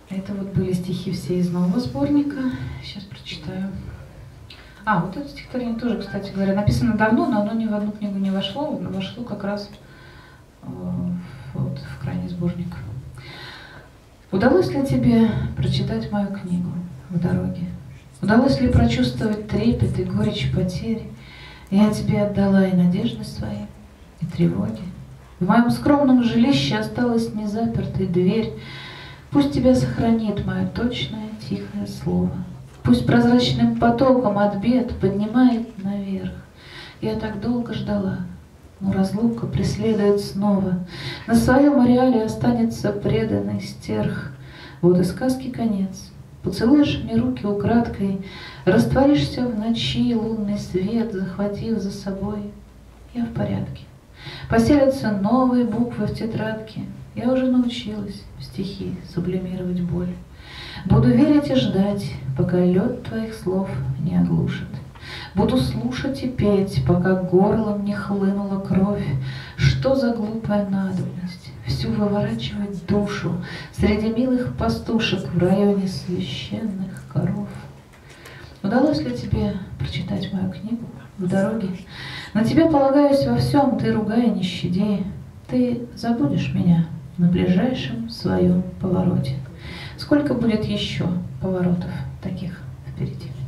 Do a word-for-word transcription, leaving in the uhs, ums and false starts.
Это вот были стихи все из нового сборника. Сейчас прочитаю. А, вот это стихотворение тоже, кстати говоря, написано давно, но оно ни в одну книгу не вошло. Вошло как раз э, вот, в крайний сборник. Удалось ли тебе прочитать мою книгу в дороге? Удалось ли прочувствовать трепет и горечь потерь? Я тебе отдала и надежды свои, и тревоги. В моем скромном жилище осталась незапертой дверь. Пусть тебя сохранит мое точное тихое слово. Пусть прозрачным потоком от бед поднимает наверх. Я так долго ждала, но разлука преследует снова. На своем ареале останется преданный стерх. Вот и сказки конец. Поцелуешь мне руки украдкой, растворишься в ночи лунный свет, захватив за собой. Я в порядке. Поселятся новые буквы в тетрадке. Я уже научилась в стихи сублимировать боль. Буду верить и ждать, пока лед твоих слов не оглушит. Буду слушать и петь, пока горлом не хлынула кровь. Что за глупая надобность всю выворачивать душу среди милых пастушек в районе священных коров? Удалось ли тебе прочитать мою книгу в дороге? На тебя полагаюсь во всем, ты ругай, не щади. Ты забудешь меня на ближайшем своем повороте. Сколько будет еще поворотов таких впереди?